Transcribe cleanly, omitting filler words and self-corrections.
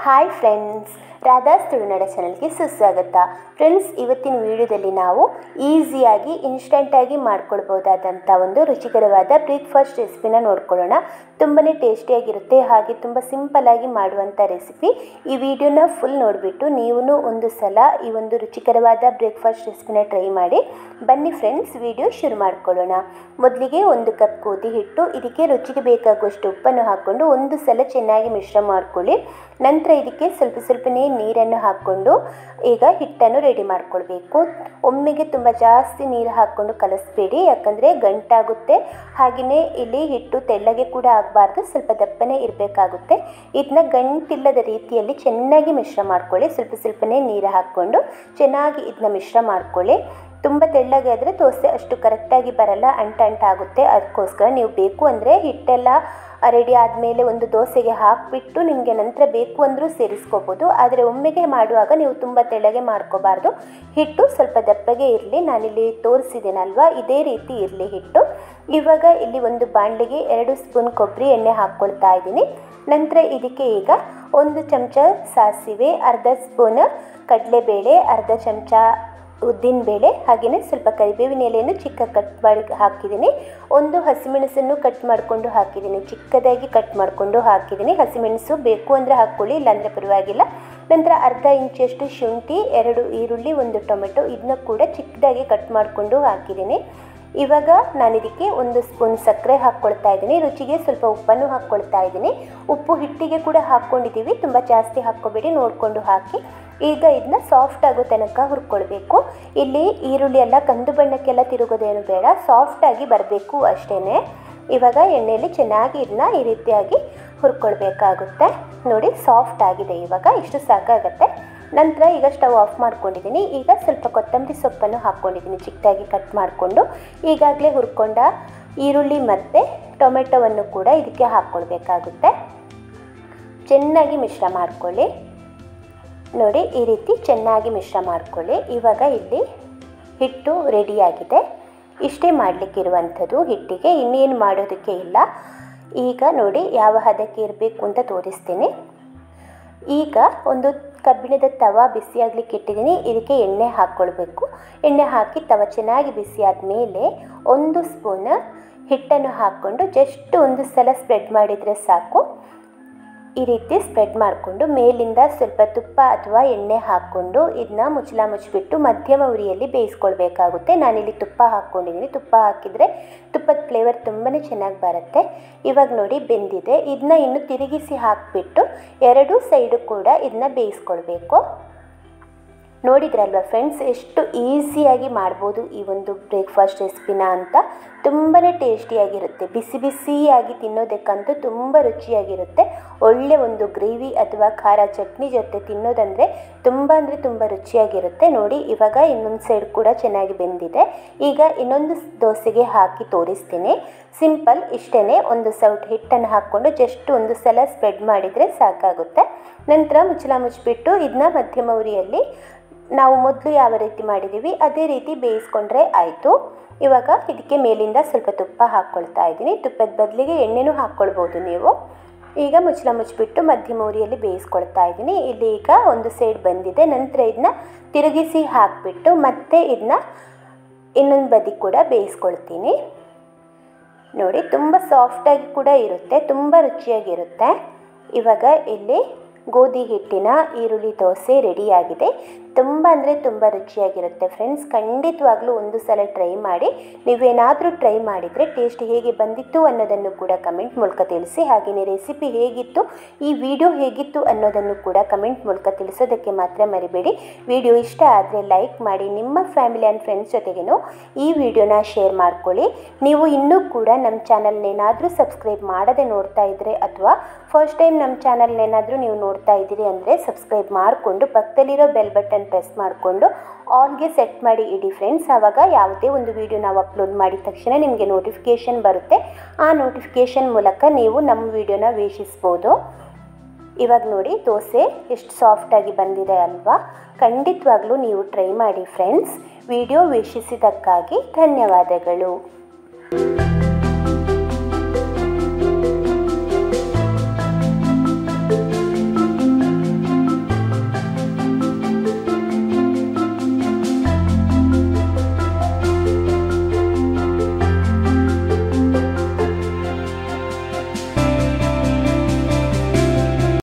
Hi friends, Radha's ತುಳುನಾಡ ಚಾನಲ್ಗೆ ಸುಸ್ವಾಗತ. ಫ್ರೆಂಡ್ಸ್, ಇವತ್ತಿನ ವಿಡಿಯೋದಲ್ಲಿ ನಾವು ಈಸಿಯಾಗಿ ಇನ್ಸ್ಟೆಂಟಾಗಿ ಮಾಡ್ಕೊಳ್ಬೋದಾದಂಥ ಒಂದು ರುಚಿಕರವಾದ ಬ್ರೇಕ್ಫಾಸ್ಟ್ ರೆಸಿಪಿನ ನೋಡ್ಕೊಳ್ಳೋಣ. ತುಂಬಾ ಟೇಸ್ಟಿಯಾಗಿರುತ್ತೆ, ಹಾಗೆ ತುಂಬ ಸಿಂಪಲ್ಲಾಗಿ ಮಾಡುವಂಥ ರೆಸಿಪಿ. ಈ ವಿಡಿಯೋನ ಫುಲ್ ನೋಡಿಬಿಟ್ಟು ನೀವು ಒಂದು ಸಲ ಈ ಒಂದು ರುಚಿಕರವಾದ ಬ್ರೇಕ್ಫಾಸ್ಟ್ ರೆಸಿಪಿನ ಟ್ರೈ ಮಾಡಿ. ಬನ್ನಿ ಫ್ರೆಂಡ್ಸ್, ವಿಡಿಯೋ ಶುರು ಮಾಡ್ಕೊಳ್ಳೋಣ. ಮೊದಲಿಗೆ 1 ಕಪ್ ಗೋಧಿ ಹಿಟ್ಟು, ಇದಕ್ಕೆ ರುಚಿಗೆ ಬೇಕಾಗುವಷ್ಟು ಉಪ್ಪನ್ನು ಹಾಕ್ಕೊಂಡು ಒಂದು ಸಲ ಚೆನ್ನಾಗಿ ಮಿಶ್ರ ಮಾಡ್ಕೊಳ್ಳಿ. ನಂತರ ಇದಕ್ಕೆ ಸ್ವಲ್ಪನೇ ನೀರನ್ನು ಹಾಕ್ಕೊಂಡು ಈಗ ಹಿಟ್ಟನ್ನು ರೆಡಿ ಮಾಡ್ಕೊಳ್ಬೇಕು. ಒಮ್ಮೆಗೆ ತುಂಬ ಜಾಸ್ತಿ ನೀರು ಹಾಕ್ಕೊಂಡು ಕಲಿಸ್ಬೇಡಿ, ಯಾಕಂದರೆ ಗಂಟಾಗುತ್ತೆ. ಹಾಗೆಯೇ ಇಲ್ಲಿ ಹಿಟ್ಟು ತೆಳ್ಳಗೆ ಕೂಡ ಆಗಬಾರ್ದು, ಸ್ವಲ್ಪ ದಪ್ಪನೇ ಇರಬೇಕಾಗುತ್ತೆ. ಇದನ್ನ ಗಂಟಿಲ್ಲದ ರೀತಿಯಲ್ಲಿ ಚೆನ್ನಾಗಿ ಮಿಶ್ರ ಮಾಡ್ಕೊಳ್ಳಿ. ಸ್ವಲ್ಪನೇ ನೀರು ಹಾಕ್ಕೊಂಡು ಚೆನ್ನಾಗಿ ಇದನ್ನ ಮಿಶ್ರ ಮಾಡ್ಕೊಳ್ಳಿ. ತುಂಬ ತೆಳ್ಳಗೆ ಆದರೆ ದೋಸೆ ಅಷ್ಟು ಕರೆಕ್ಟಾಗಿ ಬರಲ್ಲ, ಅಂಟಾಗುತ್ತೆ. ಅದಕ್ಕೋಸ್ಕರ ನೀವು ಬೇಕು ಅಂದರೆ ಹಿಟ್ಟೆಲ್ಲ ರೆಡಿ ಆದಮೇಲೆ ಒಂದು ದೋಸೆಗೆ ಹಾಕಿಬಿಟ್ಟು ನಿಮಗೆ ನಂತರ ಬೇಕು ಅಂದರೂ ಸೇರಿಸ್ಕೋಬೋದು. ಆದರೆ ಒಮ್ಮೆಗೆ ಮಾಡುವಾಗ ನೀವು ತುಂಬ ತೆಳ್ಳಗೆ ಮಾಡ್ಕೋಬಾರ್ದು, ಹಿಟ್ಟು ಸ್ವಲ್ಪ ದಪ್ಪಗೆ ಇರಲಿ. ನಾನಿಲ್ಲಿ ತೋರಿಸಿದ್ದೀನಲ್ವ, ಇದೇ ರೀತಿ ಇರಲಿ ಹಿಟ್ಟು. ಇವಾಗ ಇಲ್ಲಿ ಒಂದು ಬಾಣಲೆಗೆ 2 ಸ್ಪೂನ್ ಕೊಬ್ಬರಿ ಎಣ್ಣೆ ಹಾಕ್ಕೊಳ್ತಾ ಇದ್ದೀನಿ. ನಂತರ ಇದಕ್ಕೆ ಈಗ 1 ಚಮಚ ಸಾಸಿವೆ, ಅರ್ಧ ಸ್ಪೂನ್ ಕಡಲೆಬೇಳೆ, ಅರ್ಧ ಚಮಚ ಉದ್ದಿನಬೇಳೆ, ಹಾಗೆಯೇ ಸ್ವಲ್ಪ ಕರಿಬೇವಿನ ಎಲೆಯನ್ನು ಚಿಕ್ಕ ಕಟ್ ಮಾಡಿ ಹಾಕಿದ್ದೀನಿ. 1 ಹಸಿಮೆಣಸನ್ನು ಕಟ್ ಮಾಡಿಕೊಂಡು ಹಾಕಿದ್ದೀನಿ, ಚಿಕ್ಕದಾಗಿ ಕಟ್ ಮಾಡಿಕೊಂಡು ಹಾಕಿದ್ದೀನಿ. ಹಸಿಮೆಣಸು ಬೇಕು ಅಂದರೆ ಹಾಕ್ಕೊಳ್ಳಿ, ಇಲ್ಲಾಂದರೆ ಪರವಾಗಿಲ್ಲ. ನಂತರ ಅರ್ಧ ಇಂಚಷ್ಟು ಶುಂಠಿ, 2 ಈರುಳ್ಳಿ, 1 ಟೊಮೆಟೊ, ಇದನ್ನ ಕೂಡ ಚಿಕ್ಕದಾಗಿ ಕಟ್ ಮಾಡಿಕೊಂಡು ಹಾಕಿದ್ದೀನಿ. ಇವಾಗ ನಾನು ಇದಕ್ಕೆ 1 ಸ್ಪೂನ್ ಸಕ್ಕರೆ ಹಾಕ್ಕೊಳ್ತಾ ಇದ್ದೀನಿ. ರುಚಿಗೆ ಸ್ವಲ್ಪ ಉಪ್ಪನ್ನು ಹಾಕ್ಕೊಳ್ತಾ ಇದ್ದೀನಿ. ಉಪ್ಪು ಹಿಟ್ಟಿಗೆ ಕೂಡ ಹಾಕ್ಕೊಂಡಿದ್ದೀವಿ, ತುಂಬ ಜಾಸ್ತಿ ಹಾಕ್ಕೋಬೇಡಿ, ನೋಡಿಕೊಂಡು ಹಾಕಿ. ಈಗ ಇದನ್ನ ಸಾಫ್ಟ್ ಆಗೋ ತನಕ ಹುರ್ಕೊಳ್ಬೇಕು. ಇಲ್ಲಿ ಈರುಳ್ಳಿ ಎಲ್ಲ ಕಂದು ಬಣ್ಣಕ್ಕೆಲ್ಲ ತಿರುಗೋದೇನು ಬೇಡ, ಸಾಫ್ಟಾಗಿ ಬರಬೇಕು ಅಷ್ಟೇ. ಇವಾಗ ಎಣ್ಣೆಯಲ್ಲಿ ಚೆನ್ನಾಗಿ ಇದನ್ನ ಈ ರೀತಿಯಾಗಿ ಹುರ್ಕೊಳ್ಬೇಕಾಗುತ್ತೆ. ನೋಡಿ, ಸಾಫ್ಟ್ ಆಗಿದೆ. ಇವಾಗ ಇಷ್ಟು ಸಾಕಾಗತ್ತೆ. ನಂತರ ಈಗ ಸ್ಟವ್ ಆಫ್ ಮಾಡ್ಕೊಂಡಿದ್ದೀನಿ. ಈಗ ಸ್ವಲ್ಪ ಕೊತ್ತಂಬರಿ ಸೊಪ್ಪನ್ನು ಹಾಕ್ಕೊಂಡಿದ್ದೀನಿ, ಚಿಕ್ಕದಾಗಿ ಕಟ್ ಮಾಡಿಕೊಂಡು. ಈಗಾಗಲೇ ಹುರ್ಕೊಂಡ ಈರುಳ್ಳಿ ಮತ್ತು ಟೊಮೆಟೊವನ್ನು ಕೂಡ ಇದಕ್ಕೆ ಹಾಕ್ಕೊಳ್ಬೇಕಾಗುತ್ತೆ. ಚೆನ್ನಾಗಿ ಮಿಶ್ರ ಮಾಡ್ಕೊಳ್ಳಿ. ನೋಡಿ, ಈ ರೀತಿ ಚೆನ್ನಾಗಿ ಮಿಶ್ರ ಮಾಡ್ಕೊಳ್ಳಿ. ಇವಾಗ ಇಲ್ಲಿ ಹಿಟ್ಟು ರೆಡಿಯಾಗಿದೆ. ಇಷ್ಟೇ ಮಾಡಲಿಕ್ಕಿರುವಂಥದ್ದು ಹಿಟ್ಟಿಗೆ, ಇನ್ನೇನು ಮಾಡೋದಕ್ಕೆ ಇಲ್ಲ. ಈಗ ನೋಡಿ ಯಾವ ಹದಕ್ಕೆ ಇರಬೇಕು ಅಂತ ತೋರಿಸ್ತೀನಿ. ಈಗ ಒಂದು ಕಬ್ಬಿಣದ ತವ ಬಿಸಿಯಾಗಲಿಕ್ಕೆ ಇಟ್ಟಿದ್ದೀನಿ. ಇದಕ್ಕೆ ಎಣ್ಣೆ ಹಾಕ್ಕೊಳ್ಬೇಕು. ಎಣ್ಣೆ ಹಾಕಿ ತವ ಚೆನ್ನಾಗಿ ಬಿಸಿ ಆದಮೇಲೆ 1 ಸ್ಪೂನ್ ಹಿಟ್ಟನ್ನು ಹಾಕ್ಕೊಂಡು ಜಸ್ಟ್ ಒಂದು ಸಲ ಸ್ಪ್ರೆಡ್ ಮಾಡಿದರೆ ಸಾಕು. ಈ ರೀತಿ ಸ್ಪ್ರೆಡ್ ಮಾಡಿಕೊಂಡು ಮೇಲಿಂದ ಸ್ವಲ್ಪ ತುಪ್ಪ ಅಥವಾ ಎಣ್ಣೆ ಹಾಕ್ಕೊಂಡು ಇದನ್ನ ಮುಚ್ಚಿಬಿಟ್ಟು ಮಧ್ಯಮ ಉರಿಯಲ್ಲಿ ಬೇಯಿಸ್ಕೊಳ್ಬೇಕಾಗುತ್ತೆ. ನಾನಿಲ್ಲಿ ತುಪ್ಪ ಹಾಕ್ಕೊಂಡಿದ್ದೀನಿ. ತುಪ್ಪ ಹಾಕಿದರೆ ತುಪ್ಪದ ಫ್ಲೇವರ್ ತುಂಬಾ ಚೆನ್ನಾಗಿ ಬರುತ್ತೆ. ಇವಾಗ ನೋಡಿ ಬೆಂದಿದೆ. ಇದನ್ನ ಇನ್ನು ತಿರುಗಿಸಿ ಹಾಕಿಬಿಟ್ಟು 2 ಸೈಡು ಕೂಡ ಇದನ್ನ ಬೇಯಿಸ್ಕೊಳ್ಬೇಕು. ನೋಡಿದ್ರಲ್ವ ಫ್ರೆಂಡ್ಸ್, ಎಷ್ಟು ಈಸಿಯಾಗಿ ಮಾಡ್ಬೋದು ಈ ಒಂದು ಬ್ರೇಕ್ಫಾಸ್ಟ್ ರೆಸಿಪಿನ ಅಂತ. ತುಂಬಾ ಟೇಸ್ಟಿಯಾಗಿರುತ್ತೆ, ಬಿಸಿಯಾಗಿ ತಿನ್ನೋದಕ್ಕಂತೂ ತುಂಬ ರುಚಿಯಾಗಿರುತ್ತೆ. ಒಳ್ಳೆ ಒಂದು ಗ್ರೇವಿ ಅಥವಾ ಖಾರ ಚಟ್ನಿ ಜೊತೆ ತಿನ್ನೋದಂದರೆ ತುಂಬ ರುಚಿಯಾಗಿರುತ್ತೆ. ನೋಡಿ, ಇವಾಗ ಇನ್ನೊಂದು ಸೈಡ್ ಕೂಡ ಚೆನ್ನಾಗಿ ಬೆಂದಿದೆ. ಈಗ ಇನ್ನೊಂದು ದೋಸೆಗೆ ಹಾಕಿ ತೋರಿಸ್ತೀನಿ. ಸಿಂಪಲ್ ಇಷ್ಟೇ. 1 ಸೌಟ್ ಹಿಟ್ಟನ್ನು ಹಾಕ್ಕೊಂಡು ಜಸ್ಟ್ ಒಂದು ಸಲ ಸ್ಪ್ರೆಡ್ ಮಾಡಿದರೆ ಸಾಕಾಗುತ್ತೆ. ನಂತರ ಮುಚ್ಚಿಬಿಟ್ಟು ಇದನ್ನ ಮಧ್ಯಮ ಉರಿಯಲ್ಲಿ ನಾವು ಮೊದಲು ಯಾವ ರೀತಿ ಮಾಡಿದ್ದೀವಿ ಅದೇ ರೀತಿ ಬೇಯಿಸ್ಕೊಂಡ್ರೆ ಆಯಿತು. ಇವಾಗ ಇದಕ್ಕೆ ಮೇಲಿಂದ ಸ್ವಲ್ಪ ತುಪ್ಪ ಹಾಕ್ಕೊಳ್ತಾ ಇದ್ದೀನಿ. ತುಪ್ಪದ ಬದಲಿಗೆ ಎಣ್ಣೆನೂ ಹಾಕ್ಕೊಳ್ಬೋದು ನೀವು. ಈಗ ಮುಚ್ಚಿಬಿಟ್ಟು ಮಧ್ಯಮ ಉರಿಯಲ್ಲಿ ಬೇಯಿಸ್ಕೊಳ್ತಾ ಇದ್ದೀನಿ. ಇಲ್ಲಿ ಈಗ ಒಂದು ಸೈಡ್ ಬಂದಿದೆ. ನಂತರ ಇದನ್ನ ತಿರುಗಿಸಿ ಹಾಕಿಬಿಟ್ಟು ಮತ್ತೆ ಇದನ್ನ ಇನ್ನೊಂದು ಬದಿ ಕೂಡ ಬೇಯಿಸ್ಕೊಳ್ತೀನಿ. ನೋಡಿ, ತುಂಬ ಸಾಫ್ಟಾಗಿ ಕೂಡ ಇರುತ್ತೆ, ತುಂಬ ರುಚಿಯಾಗಿರುತ್ತೆ. ಇವಾಗ ಇಲ್ಲಿ ಗೋಧಿ ಹಿಟ್ಟಿನ ಈರುಳ್ಳಿ ದೋಸೆ ರೆಡಿಯಾಗಿದೆ. ತುಂಬ ರುಚಿಯಾಗಿರುತ್ತೆ ಫ್ರೆಂಡ್ಸ್. ಖಂಡಿತವಾಗ್ಲೂ ಒಂದು ಸಲ ಟ್ರೈ ಮಾಡಿ. ನೀವೇನಾದರೂ ಟ್ರೈ ಮಾಡಿದರೆ ಟೇಸ್ಟ್ ಹೇಗೆ ಬಂದಿತ್ತು ಅನ್ನೋದನ್ನು ಕೂಡ ಕಮೆಂಟ್ ಮೂಲಕ ತಿಳಿಸಿ. ಹಾಗೆಯೇ ರೆಸಿಪಿ ಹೇಗಿತ್ತು, ಈ ವಿಡಿಯೋ ಹೇಗಿತ್ತು ಅನ್ನೋದನ್ನು ಕೂಡ ಕಮೆಂಟ್ ಮೂಲಕ ತಿಳಿಸೋದಕ್ಕೆ ಮಾತ್ರ ಮರಿಬೇಡಿ. ವಿಡಿಯೋ ಇಷ್ಟ ಆದರೆ ಲೈಕ್ ಮಾಡಿ, ನಿಮ್ಮ ಫ್ಯಾಮಿಲಿ ಆ್ಯಂಡ್ ಫ್ರೆಂಡ್ಸ್ ಜೊತೆಗೇನು ಈ ವಿಡಿಯೋನ ಶೇರ್ ಮಾಡ್ಕೊಳ್ಳಿ. ನೀವು ಇನ್ನೂ ಕೂಡ ನಮ್ಮ ಚಾನಲ್ನೇನಾದರೂ ಸಬ್ಸ್ಕ್ರೈಬ್ ಮಾಡದೆ ನೋಡ್ತಾ ಇದ್ದರೆ ಅಥವಾ ಫಸ್ಟ್ ಟೈಮ್ ನಮ್ಮ ಚಾನಲ್ನೇನಾದರೂ ನೀವು ನೋಡ್ತಾ ಇದ್ದೀರಿ ಅಂದರೆ ಸಬ್ಸ್ಕ್ರೈಬ್ ಮಾಡಿಕೊಂಡು ಪಕ್ಕದಲ್ಲಿರೋ ಬೆಲ್ ಬಟನ್ ಪ್ರೆಸ್ ಮಾಡಿಕೊಂಡು ಆಲ್ಗೆ ಸೆಟ್ ಮಾಡಿ ಇಡಿ ಫ್ರೆಂಡ್ಸ್. ಆವಾಗ ಯಾವುದೇ ಒಂದು ವಿಡಿಯೋ ನಾವು ಅಪ್ಲೋಡ್ ಮಾಡಿದ ತಕ್ಷಣ ನಿಮಗೆ ನೋಟಿಫಿಕೇಷನ್ ಬರುತ್ತೆ. ಆ ನೋಟಿಫಿಕೇಷನ್ ಮೂಲಕ ನೀವು ನಮ್ಮ ವಿಡಿಯೋನ ವೀಕ್ಷಿಸ್ಬೋದು. ಇವಾಗ ನೋಡಿ, ದೋಸೆ ಎಷ್ಟು ಸಾಫ್ಟಾಗಿ ಬಂದಿದೆ ಅಲ್ವಾ. ಖಂಡಿತವಾಗ್ಲೂ ನೀವು ಟ್ರೈ ಮಾಡಿ ಫ್ರೆಂಡ್ಸ್. ವಿಡಿಯೋ ವೀಕ್ಷಿಸಿದ್ದಕ್ಕಾಗಿ ಧನ್ಯವಾದಗಳು.